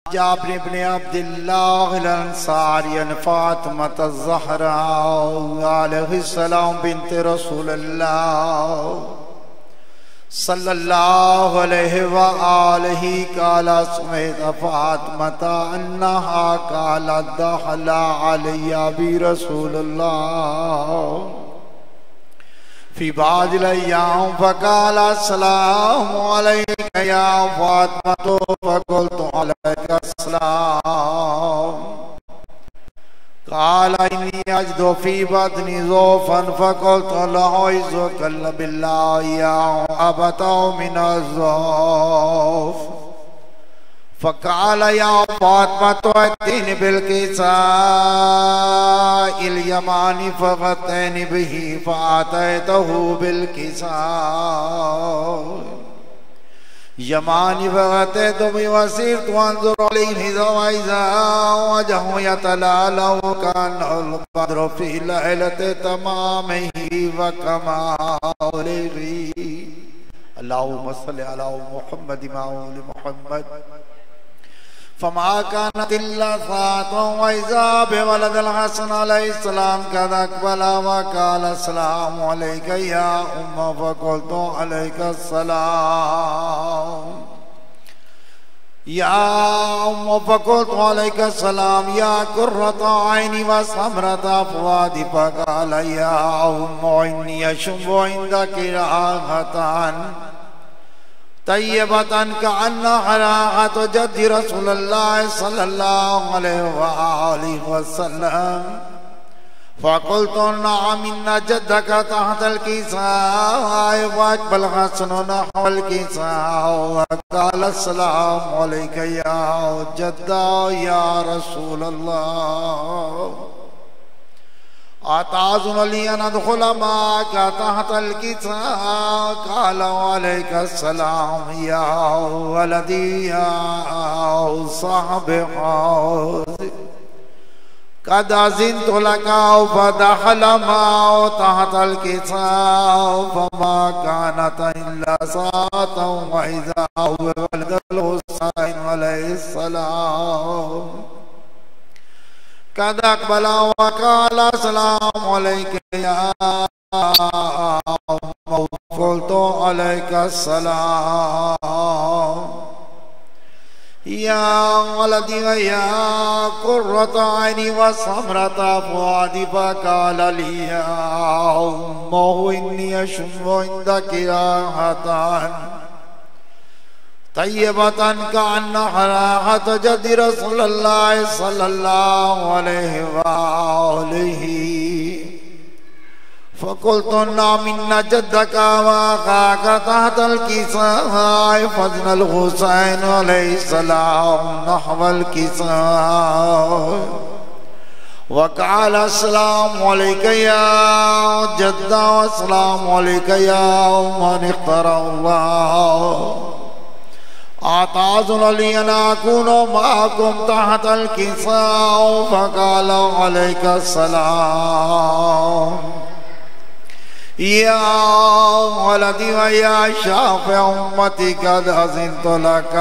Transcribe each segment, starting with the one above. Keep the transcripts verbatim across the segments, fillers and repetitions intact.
जाबिर इब्न अब्दिल्लाह अल-अंसारी फातिमा अज़-ज़हरा अलैहिस्सलाम बिन्त रसूलल्लाह सल्लल्लाहु अलैहि व आलिहि काला समेत फातिमा अन्नहा काला दखला अलैया बि रसूलल्लाह फी बादिल अय्याम फकाला अस्सलामु अलैका या फातिमा फकुल्तु अलैका अस्सलाम काला इन्नी अजदु फी बतनी ज़ौफन फकुल्तु लअऊज़ु बिल्लाहि या अबता मिन अज़-ज़ौफ फकाला या फातिमा तुअतीनी बिल-किसाइल यमानी फगतैनी बिही फ़अतैतहु बिल-किसाइ यमानी फगतैतु बिही वसिरतु अंज़ुरु अलैहि ज़वाइज़ा वजहु यतलाअलअ कअन्नहुल बद्रु फ़ी लैलति तमामिही व कमालिही। अल्लाहुम्मा सल्लि अला मुहम्मद व आलि मुहम्मद। फमा कानत इल्ला साअतन व इज़ा बिवलदिल हसन अलैहिस्सलाम क़द अक़बला व क़ाला अस्सलामु अलैका या उम्मा फ़क़ुल्तु अलैका अस्सलाम या उम्मा फ़क़ुल्तु अलैका अस्सलाम या क़ुर्रता ऐनी व समरता फ़ुआदी फ़क़ाला या उम्मा इन्नी अशम्मु इंदकी राहतन तय्यबतन कअन्नहा राहतु जद्दी रसूलल्लाह सल्लल्लाहु अलैहि व आलिहि वसल्लम फ़क़ुल्तु नअम इन्ना जद्दक तहतल किसाइ व अक़बल हसनु नहवल किसाइ व क़ाला अस्सलामु अलैका या जद्दा या रसूलल्लाह अताज़ुन ली अन अदख़ुल माअका तहतल किसाइ क़ाला अलैका अस्सलाम या वलदी या साहिब क़द अज़िनतु लका फ़दख़ल माअ तहतल किसाइ फ़मा कानत इल्ला साअतन व इज़ा हुवा वलदुल हुसैन अलैहिस्सलाम क़द अक़बला व क़ाला अस्सलामु अलैका या उम्मा फ़क़ुल्तु अलैका अस्सलाम या वलदी या क़ुर्रता ऐनी व समरता फ़ुआदी फ़क़ाला ली या उम्मा इन्नी अशम्मु इंदकी राहतन तय्यबतन कअन्नहा राहतु जद्दी रसूलल्लाह सल्लल्लाहु अलैहि व आलिहि फ़क़ुल्तु नअम इन्ना जद्दका व अख़ाका तहतल किसाइ फ़ज़नल हुसैन अलैहिस्सलाम नहवल किसाइ व क़ाला अस्सलामु अलैका या जद्दा व अस्सलामु अलैका या मन इख़्तरल्लाह अताज़ुन ली अन अकूनु मअकुम तहतल किसाइ फ़क़ाला अलैका अस्सलाम या वलदी व या शाफ़िअ उम्मती क़द अज़िनतु लका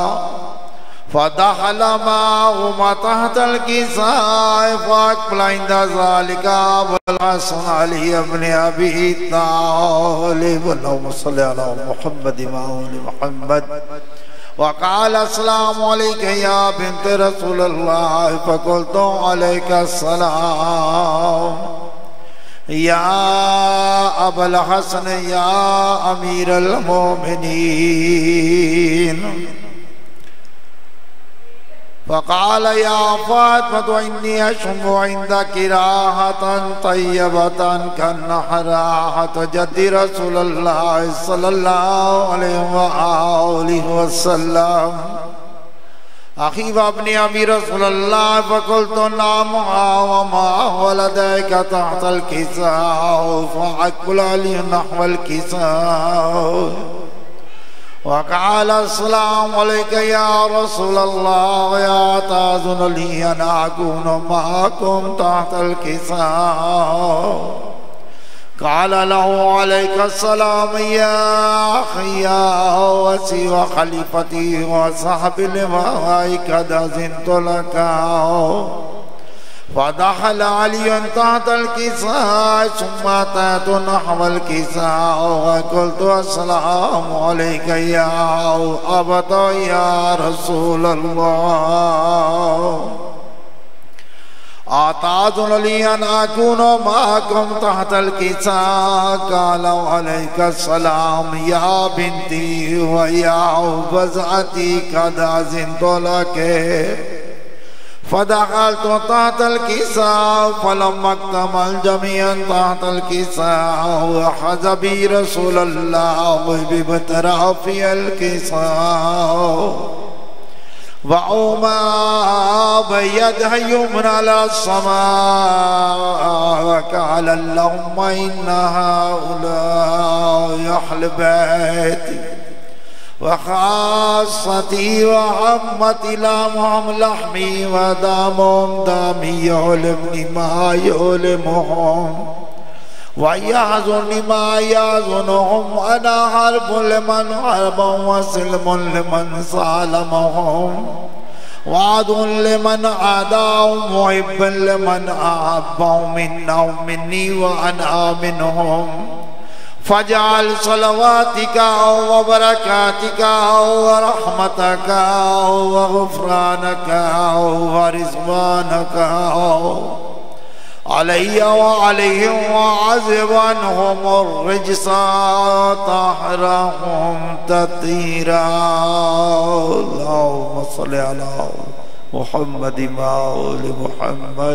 फ़दख़ल माअहुमा तहतल किसाइ फ़अक़बला इंद ज़ालिका अबुल हसन अली इब्न अबी तालिब। अल्लाहुम्मा सल्लि अला मुहम्मद व आलि मुहम्मद। व क़ाला अस्सलामु अलैका या बिन्त रसूलल्लाह फ़क़ुल्तु अलैका अस्सलाम या अबुल हसन या अमीरल मोमिनीन। फ़क़ाला या फ़ातिमा इन्नी अशम्मु इंदकी राहतन तय्यबतन कअन्नहा राहतु जद्दी रसूलल्लाह सल्लल्लाहु अलैहि व आलिहि वसल्लम अखी व अब्नी अबी रसूलल्लाह फ़क़ुल्तु नअम व मा वलदैका तहतल किसाइ फ़अक़बला ली नहवल किसाइ व क़ाला अस्सलामु अलैका या रसूलल्लाह या ताज़ुन ली अन अकूनु मअकुम तहतल किसाइ قال له عليك السلام يا أخي يا وسي وخليفتي وصاحب اللواء قد أذنت لك. فدخل علي تحت الكساء ثم أتيت نحو الكساء وقلت السلام عليك يا أبا يا رسول الله أتأذن لي أن أكون معكم تحت الكساء؟ قال عليك السلام يا بنتي ويا بزعتي قد أذنت لك. فدخلت تحت الكساء فلما اكتمل جميعا تحت الكساء وأخذ بي رسول الله ببطرف الكساء وأومى بيده يمنى على السماء وقال اللهم إن هؤلاء أهل بيتي وخاصتي وعمتي لامهم لحمي ودامهم دمي يعلمني ما يعلمهم ويحزنني ما يحزنهم. أنا حرب لمن حربهم وسلم لمن سالمهم وعد لمن عاداهم وحب لمن أحبهم منهم مني وأنا منهم. فاجعل صلواتك وبركاتك ورحمتك وغفرانك ورضوانك علي وعليهم وعذب عنهم الرجس طهرهم تطهيرا. اللهم صل على محمد وآل محمد.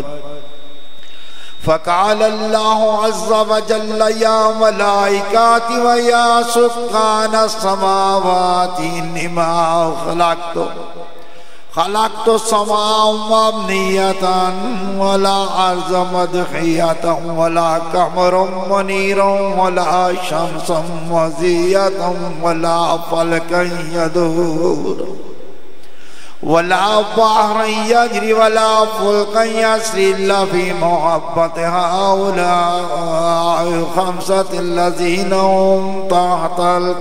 فقال الله عز وجل يا ملائكتي ويا سكان السماوات إنما خلقت خلقت السماء مبنية ولا أرض مدحية ولا قمر منير ولا شمس مضية ولا فلك يدور ولا بحر يجري ولا فلك يسري إلا في محبة هؤلاء خمسة الذين هم تحت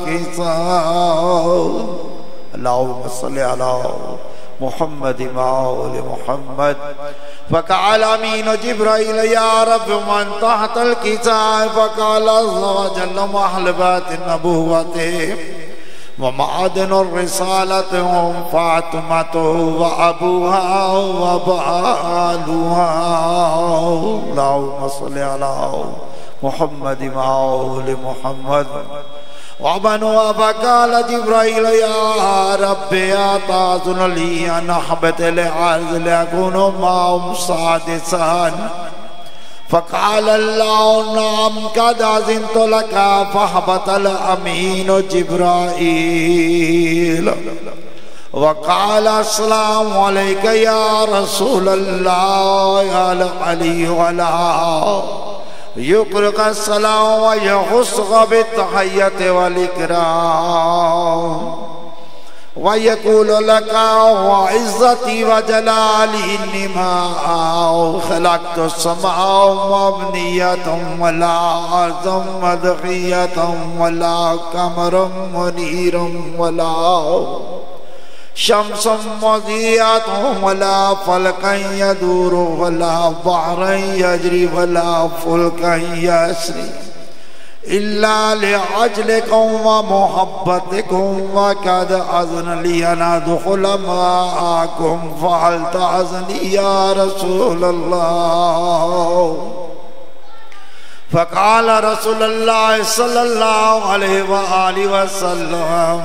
الكساء. اللهم صل على محمد وآل محمد. فقال أمين جبرائيل يا رب من تحت الكساء؟ فقال عز وجل أهل بيت النبوة ومعدن الرسالة هم فاطمة وأبوها وبالها. اللهم صل على محمد وآل محمد. وبنوا فقال جبرائيل يا رب أتأذن لي أن أهبط الأرض لأكون معهم سادسا؟ فقال الله نعم قد أذنت لك. فهبط الأمين جبرائيل وقال السلام عليك يا رسول الله يا علي ولا يقرق السلام ويخصك بالتحية والإكرام ويقول لك وعزتي وجلالي إنما خلقت السماء مبنية ولا أرض مدحية ولا قمر منير ولا شمس مضيئة ولا فلك يدور ولا بحر يجري ولا فلك يسري إلا لأجلكم ومحبتكم. وقد أذن لي أن أدخل معكم فهل تأذني يا رسول الله؟ فقال رسول الله صلى الله عليه وآله وسلم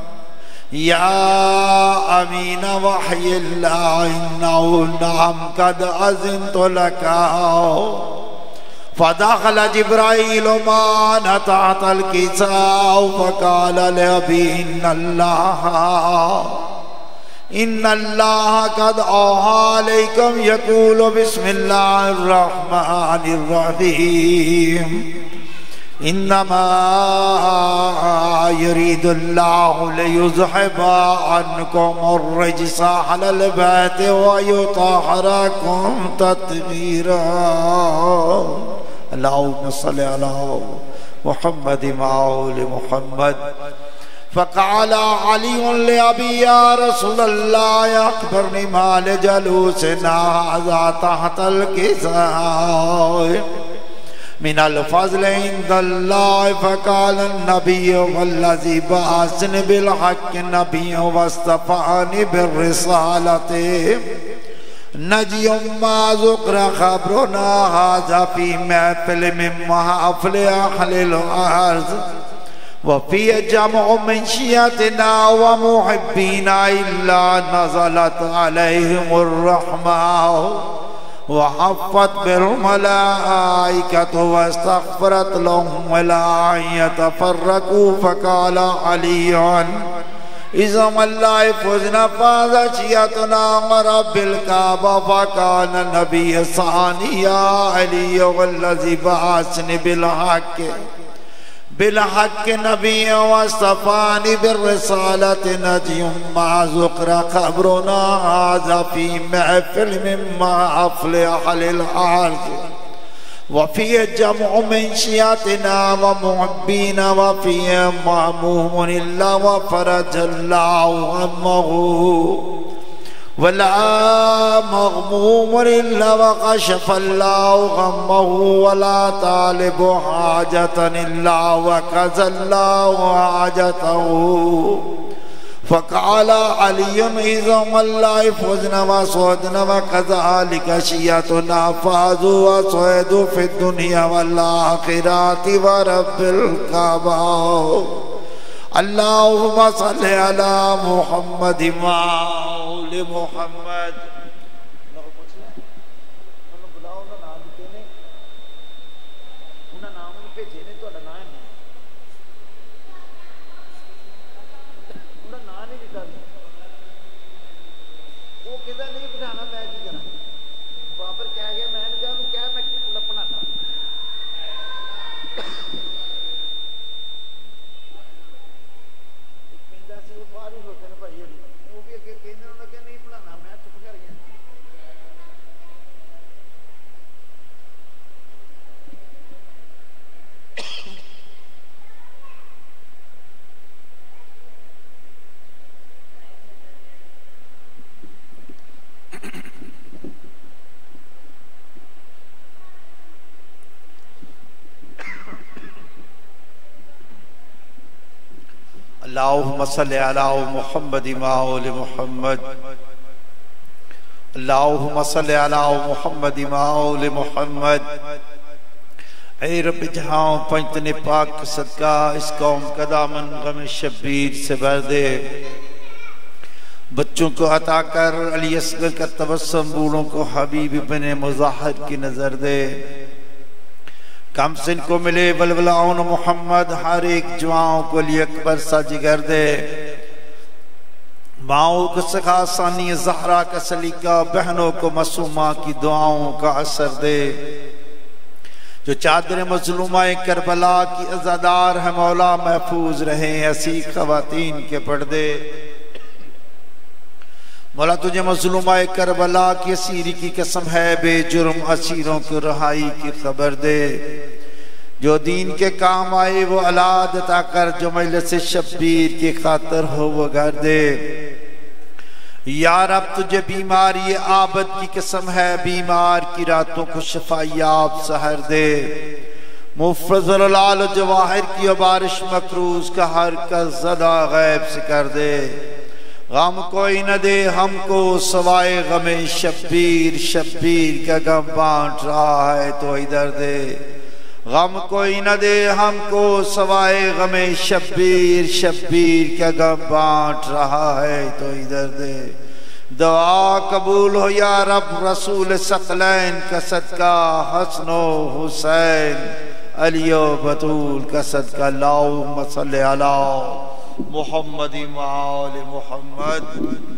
يا أمين وحي الله إنه نعم قد أذنت لك. فدخل جبرائيل معنا تحت الكساء فقال لأبي إن الله إن الله قد أوحى عليكم يقول بسم الله الرحمن الرحيم إنما يريد الله ليذهب عنكم الرجس على البيت ويطهركم تطهيرا. अल्लाहुम्मा सल्लि अला मुहम्मद माउल मुहम्मद। फ़क़ाल अली ले अबी या रसूल अल्लाह अख़बिरनी माल जलूसना हाज़ा तहतल किसाए मिनल फ़ज़्ल इंदल्लाह। फ़क़ाल नबिय्यु वल्लज़ी बअसनी बिल हक़्क़ि नबिय्यन वस्तफ़ानी बिर्रिसालति नजियुम मा ज़ुक्रा ख़बरुना हाज़ा फ़ी महफ़िल मिन महफ़िल अहलिल अर्ज़ वफ़ी जमअ मिन शियतिना व मुहिब्बीना इल्ला नज़लत अलैहिमुर रहमा व हफ़्फ़त बिल मलाइकतु वस्तग़फ़रत लहुम वला यतफ़र्रक़ू। फ़क़ाल अलीयुन इज़ा ला यफ़ुज़ना फ़ाज़शियतुना रब्बिल काबा। फ़क़ाल नबी सानिया अली वल्लज़ी बअसनी बिल हक़्क़ि बिल हक़्क़ि नबिय्यन वस्तफ़ानी बिर्रिसालति नजियुम मा ज़ुक्रा ख़बरुना हाज़ा फ़ी महफ़िल मिन महफ़िल अहलिल अर्ज़ वफ़ी जमअ मिन शियतिना व मुहिब्बीना वफ़ी मअमूमुन इल्ला व फ़रजल्लाहु गम्महु वला मग़मूमुन इल्ला व कशफ़ल्लाहु गम्महु वला तालिबु हाजतन इल्ला व क़ज़ल्लाहु हाजतहु। फ़क़ाल अलीयुन इज़ा ला यफ़ुज़ना व सुअदना व कज़ालिका शियतुना फ़ाज़ू व सुअदू फ़िद दुनिया वल आख़िरति व रब्बिल काबा। अल्लाहुम्मा सल्लि अला मुहम्मद माउल मुहम्मद। अल्लाहुम्मा सल्लि अला मुहम्मद माउल मुहम्मद। अल्लाहुम्मा सल्लि अला मुहम्मद माउल मुहम्मद। ऐ रब जहां पंचतने पाक सदका इस कौम का दामन गम शब्बीर से भर दे। बच्चों को अता कर अली असगर का तबस्सुम, बूढ़ों को हबीब इब्ने मुज़ाहिर की नजर दे। कम सिन को मिले बलबलाउन मोहम्मद, हर एक जुआओं को अली अकबर सा जिगर दे। माओ को सखा सानी ज़हरा का सलीका, बहनों को मासूमा की दुआओं का असर दे। जो चादर मजलूमा करबला की अज़ादार है मौला, महफूज रहे ऐसी ख़वातीन के पर्दे। मौला तुझे मजलूमा करबला की असीरी की कसम है, बेजुर्म असीरों को रहाई की खबर दे। जो दीन के काम आए वो औलाद अता कर, जो मजलिस शब्बीर की खातर हो वो घर दे। यार अब तुझे बीमारी आबद की कसम है, बीमार की रातों को शफायाब सहर दे। मुफरज़ल लाल जवाहिर की बारिश मकरूज का हर का ज़दा गैब से कर दे। गम कोई न दे हमको सवाए गमे शब्बीर, शब्बीर का गम बांट रहा है तो इधर दे। गम कोई न दे हमको सवाए गमे शब्बीर, शब्बीर का गम बांट रहा है तो इधर दे। दुआ कबूल हो या रब रसूल सकलैन का सदका, हसनो हुसैन अलियो बतूल का सदका। अल्लाहुम्मा सल्लि अला मुहम्मद वाल मुहम्मद।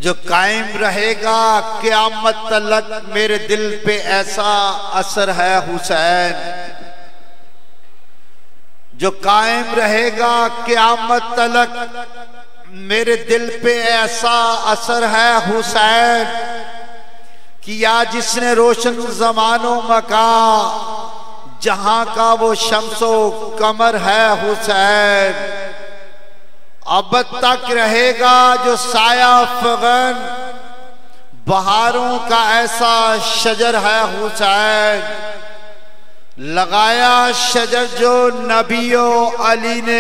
जो कायम रहेगा क़यामत तलक मेरे दिल पे ऐसा असर है हुसैन, जो कायम रहेगा क़यामत तलक मेरे दिल पे ऐसा असर है हुसैन, कि या जिसने रोशन ज़मानो मका जहां का वो शम्सो कमर है हुसैन। अब तक रहेगा जो साया फगन बहारों का ऐसा शजर है हुसैन, लगाया शजर जो नबियो अली ने,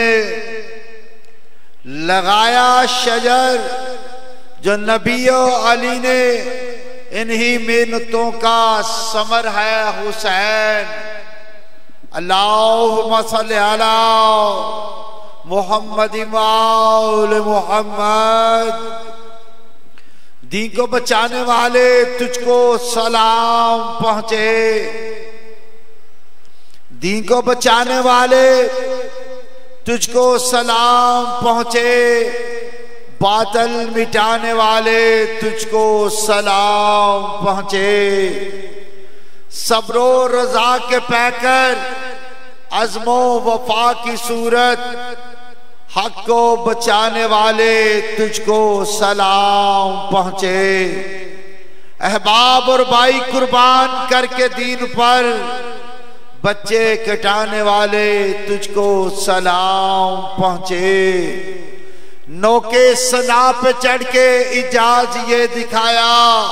लगाया शजर जो नबियो अली ने, इन्हीं मेहनतों का समर है हुसैन। अल्लाहुम्मा सल्ली अला मोहम्मद मौल मोहम्मद। दीन को बचाने वाले तुझको सलाम पहुंचे, दीन को बचाने वाले तुझको सलाम पहुंचे, बादल मिटाने वाले तुझको सलाम पहुंचे। सब्रो रजा के पैकर अज़्मो वफा की सूरत, हक को बचाने वाले तुझको सलाम पहुंचे। अहबाब और भाई कुर्बान करके दीन पर बच्चे कटाने वाले तुझको सलाम पहुंचे। नौके सना पे चढ़ के इजाज ये दिखाया,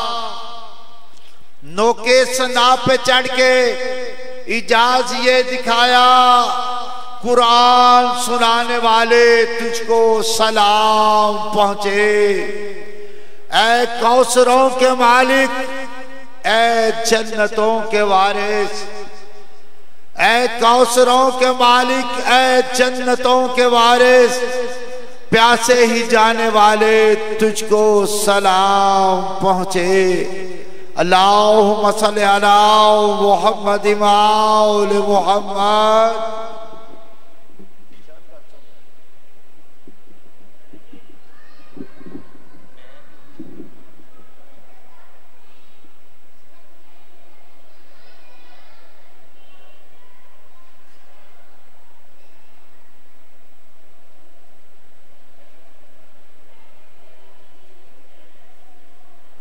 नौके सना पे चढ़ के इजाज ये दिखाया, कुरान सुनाने वाले तुझको सलाम पहुंचे। ऐ कौसरों के मालिक, ऐ जन्नतों के वारिस, ऐ कौसरों के मालिक, ऐ जन्नतों के वारिस, प्यासे ही जाने वाले तुझको सलाम पहुंचे। अल्लाहुम्मा सल्ली अला मोहम्मद मौल मोहम्मद।